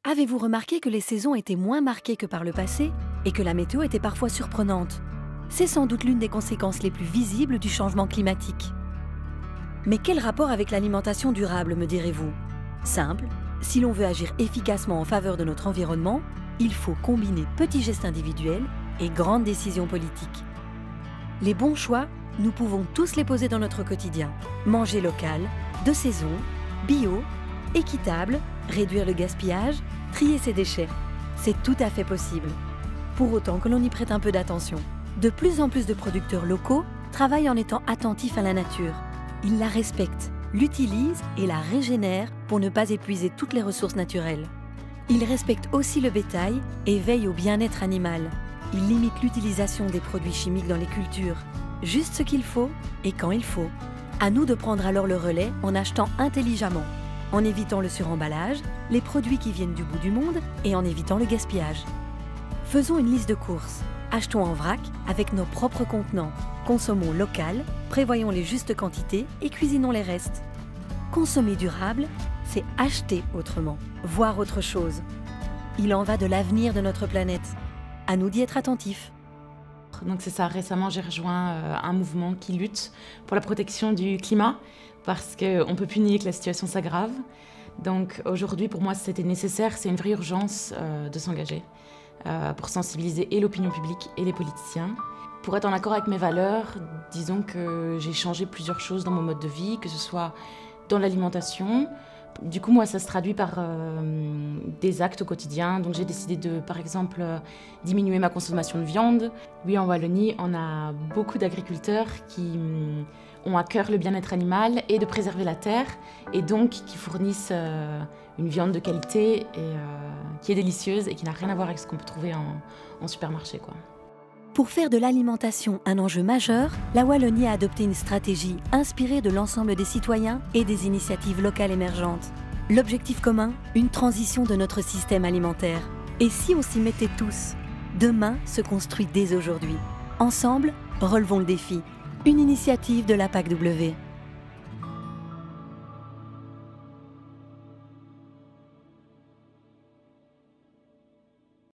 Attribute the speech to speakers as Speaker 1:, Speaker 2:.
Speaker 1: Avez-vous remarqué que les saisons étaient moins marquées que par le passé et que la météo était parfois surprenante? C'est sans doute l'une des conséquences les plus visibles du changement climatique. Mais quel rapport avec l'alimentation durable, me direz-vous? Simple, si l'on veut agir efficacement en faveur de notre environnement, il faut combiner petits gestes individuels et grandes décisions politiques. Les bons choix, nous pouvons tous les poser dans notre quotidien. Manger local, de saison, bio, équitable, réduire le gaspillage, trier ses déchets. C'est tout à fait possible. Pour autant que l'on y prête un peu d'attention. De plus en plus de producteurs locaux travaillent en étant attentifs à la nature. Ils la respectent, l'utilisent et la régénèrent pour ne pas épuiser toutes les ressources naturelles. Ils respectent aussi le bétail et veillent au bien-être animal. Ils limitent l'utilisation des produits chimiques dans les cultures. Juste ce qu'il faut et quand il faut. À nous de prendre alors le relais en achetant intelligemment, en évitant le suremballage, les produits qui viennent du bout du monde et en évitant le gaspillage. Faisons une liste de courses. Achetons en vrac avec nos propres contenants. Consommons local, prévoyons les justes quantités et cuisinons les restes. Consommer durable, c'est acheter autrement, voir autre chose. Il en va de l'avenir de notre planète. À nous d'y être attentifs.
Speaker 2: Donc c'est ça, récemment j'ai rejoint un mouvement qui lutte pour la protection du climat parce qu'on ne peut plus nier que la situation s'aggrave. Donc aujourd'hui pour moi c'était nécessaire, c'est une vraie urgence de s'engager pour sensibiliser et l'opinion publique et les politiciens. Pour être en accord avec mes valeurs, disons que j'ai changé plusieurs choses dans mon mode de vie, que ce soit dans l'alimentation. Du coup, moi, ça se traduit par des actes au quotidien. Donc, j'ai décidé de, par exemple, diminuer ma consommation de viande. Oui, en Wallonie, on a beaucoup d'agriculteurs qui ont à cœur le bien-être animal et de préserver la terre, et donc qui fournissent une viande de qualité et qui est délicieuse et qui n'a rien à voir avec ce qu'on peut trouver en supermarché, quoi.
Speaker 1: Pour faire de l'alimentation un enjeu majeur, la Wallonie a adopté une stratégie inspirée de l'ensemble des citoyens et des initiatives locales émergentes. L'objectif commun, une transition de notre système alimentaire. Et si on s'y mettait tous? Demain se construit dès aujourd'hui. Ensemble, relevons le défi. Une initiative de la PACW.